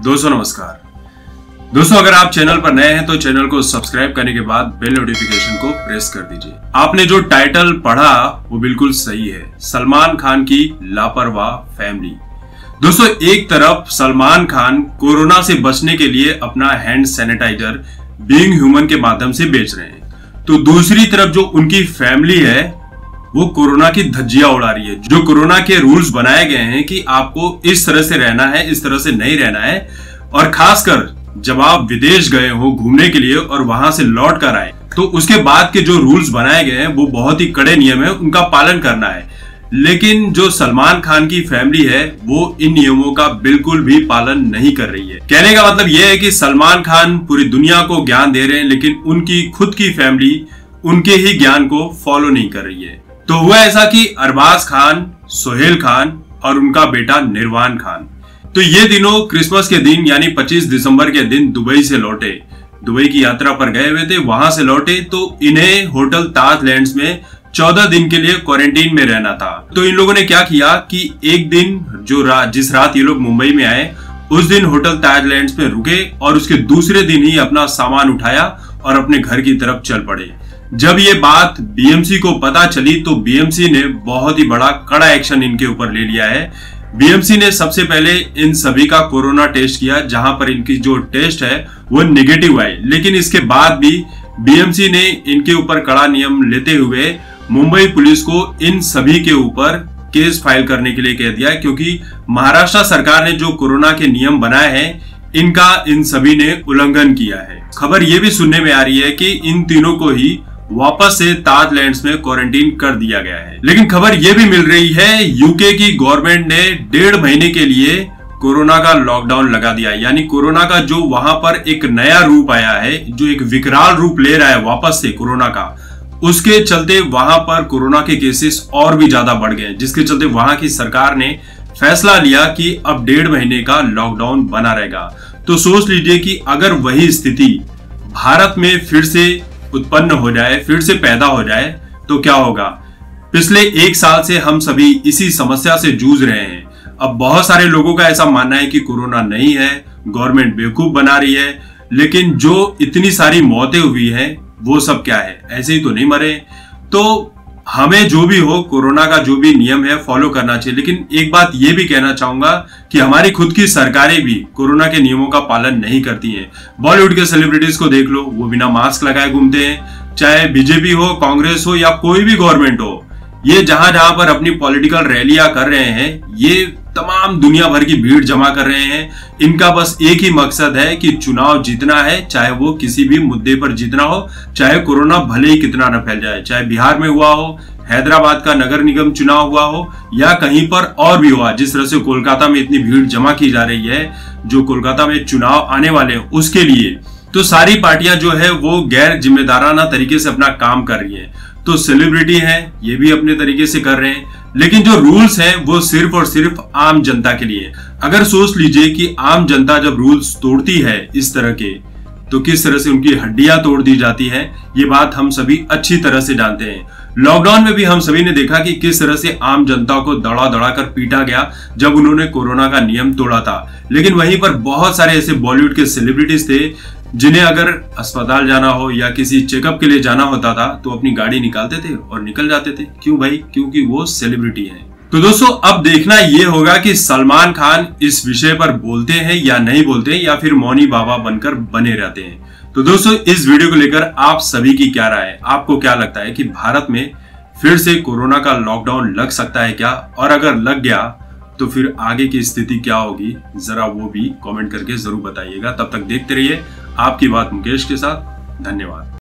दोस्तों नमस्कार। दोस्तों अगर आप चैनल पर नए हैं तो चैनल को सब्सक्राइब करने के बाद बेल नोटिफिकेशन को प्रेस कर दीजिए। आपने जो टाइटल पढ़ा वो बिल्कुल सही है, सलमान खान की लापरवाह फैमिली। दोस्तों एक तरफ सलमान खान कोरोना से बचने के लिए अपना हैंड सैनिटाइजर बीइंग ह्यूमन के माध्यम से बेच रहे हैं, तो दूसरी तरफ जो उनकी फैमिली है वो कोरोना की धज्जियां उड़ा रही है। जो कोरोना के रूल्स बनाए गए हैं कि आपको इस तरह से रहना है, इस तरह से नहीं रहना है, और खासकर जब आप विदेश गए हो घूमने के लिए और वहां से लौट कर आए तो उसके बाद के जो रूल्स बनाए गए हैं वो बहुत ही कड़े नियम है, उनका पालन करना है। लेकिन जो सलमान खान की फैमिली है वो इन नियमों का बिल्कुल भी पालन नहीं कर रही है। कहने का मतलब यह है कि सलमान खान पूरी दुनिया को ज्ञान दे रहे हैं, लेकिन उनकी खुद की फैमिली उनके ही ज्ञान को फॉलो नहीं कर रही है। तो हुआ ऐसा कि अरबाज खान, सोहेल खान और उनका बेटा निर्वाण खान तो ये दिनों क्रिसमस के दिन यानी 25 दिसंबर के दिन दुबई से लौटे, दुबई की यात्रा पर गए हुए थे। वहां से लौटे तो इन्हें होटल ताज लैंड्स में 14 दिन के लिए क्वारंटीन में रहना था। तो इन लोगों ने क्या किया कि एक दिन जिस रात ये लोग मुंबई में आए उस दिन होटल ताज लैंड्स में रुके और उसके दूसरे दिन ही अपना सामान उठाया और अपने घर की तरफ चल पड़े। जब ये बात बीएमसी को पता चली तो बीएमसी ने बहुत ही बड़ा कड़ा एक्शन इनके ऊपर ले लिया है। बीएमसी ने सबसे पहले इन सभी का कोरोना टेस्ट किया, जहां पर इनकी जो टेस्ट है वो नेगेटिव आई। लेकिन इसके बाद भी बीएमसी ने इनके ऊपर कड़ा नियम लेते हुए मुंबई पुलिस को इन सभी के ऊपर केस फाइल करने के लिए कह दिया, क्योंकि महाराष्ट्र सरकार ने जो कोरोना के नियम बनाए हैं इनका इन सभी ने उल्लंघन किया है। खबर ये भी सुनने में आ रही है कि इन तीनों को ही वापस से ताज लैंड्स में क्वारंटीन कर दिया गया है। लेकिन खबर यह भी मिल रही है यूके की गवर्नमेंट ने 1.5 महीने के लिए कोरोना का लॉकडाउन लगा दिया है। यानी कोरोना का जो वहां पर एक नया रूप आया है, जो एक विकराल रूप ले रहा है वापस से कोरोना का, उसके चलते वहां पर कोरोना के केसेस और भी ज्यादा बढ़ गए, जिसके चलते वहां की सरकार ने फैसला लिया कि अब 1.5 महीने का लॉकडाउन बना रहेगा। तो सोच लीजिए कि अगर वही स्थिति भारत में फिर से उत्पन्न हो जाए, फिर से पैदा हो जाए तो क्या होगा। पिछले 1 साल से हम सभी इसी समस्या से जूझ रहे हैं। अब बहुत सारे लोगों का ऐसा मानना है कि कोरोना नहीं है, गवर्नमेंट बेवकूफ बना रही है, लेकिन जो इतनी सारी मौतें हुई हैं वो सब क्या है, ऐसे ही तो नहीं मरे। तो हमें जो भी हो कोरोना का जो भी नियम है फॉलो करना चाहिए। लेकिन एक बात ये भी कहना चाहूंगा कि हमारी खुद की सरकारें भी कोरोना के नियमों का पालन नहीं करती हैं। बॉलीवुड के सेलिब्रिटीज को देख लो, वो बिना मास्क लगाए घूमते हैं। चाहे बीजेपी हो, कांग्रेस हो या कोई भी गवर्नमेंट हो, ये जहां जहां पर अपनी पॉलिटिकल रैलियां कर रहे हैं ये तमाम दुनिया भर की भीड़ जमा कर रहे हैं। इनका बस एक ही मकसद है कि चुनाव जीतना है, चाहे वो किसी भी मुद्दे पर जीतना हो, चाहे कोरोना भले ही कितना न फैल जाए, चाहे बिहार में हुआ हो, हैदराबाद का नगर निगम चुनाव हुआ हो या कहीं पर और भी हुआ। जिस तरह से कोलकाता में इतनी भीड़ जमा की जा रही है, जो कोलकाता में चुनाव आने वाले हैं उसके लिए, तो सारी पार्टियां जो है वो गैर जिम्मेदाराना तरीके से अपना काम कर रही है। तो सेलिब्रिटी हैं, ये भी अपने तरीके से कर रहे हैं, लेकिन जो रूल्स हैं वो सिर्फ और सिर्फ आम जनता के लिए। अगर सोच लीजिए कि आम जनता जब रूल्स तोड़ती है इस तरह के, तो किस तरह से उनकी हड्डियां तोड़ दी जाती हैं, ये बात हम सभी अच्छी तरह से जानते हैं। लॉकडाउन में भी हम सभी ने देखा कि किस तरह से आम जनता को दड़ा दड़ा कर पीटा गया जब उन्होंने कोरोना का नियम तोड़ा था। लेकिन वहीं पर बहुत सारे ऐसे बॉलीवुड के सेलिब्रिटीज थे जिन्हें अगर अस्पताल जाना हो या किसी चेकअप के लिए जाना होता था तो अपनी गाड़ी निकालते थे और निकल जाते थे। क्यों भाई? क्योंकि वो सेलिब्रिटी है। तो दोस्तों अब देखना ये होगा कि सलमान खान इस विषय पर बोलते हैं या नहीं बोलते, या फिर मौनी बाबा बनकर बने रहते हैं। तो दोस्तों इस वीडियो को लेकर आप सभी की क्या राय है? आपको क्या लगता है कि भारत में फिर से कोरोना का लॉकडाउन लग सकता है क्या? और अगर लग गया तो फिर आगे की स्थिति क्या होगी, जरा वो भी कमेंट करके जरूर बताइएगा। तब तक देखते रहिए आपकी बात मुकेश के साथ। धन्यवाद।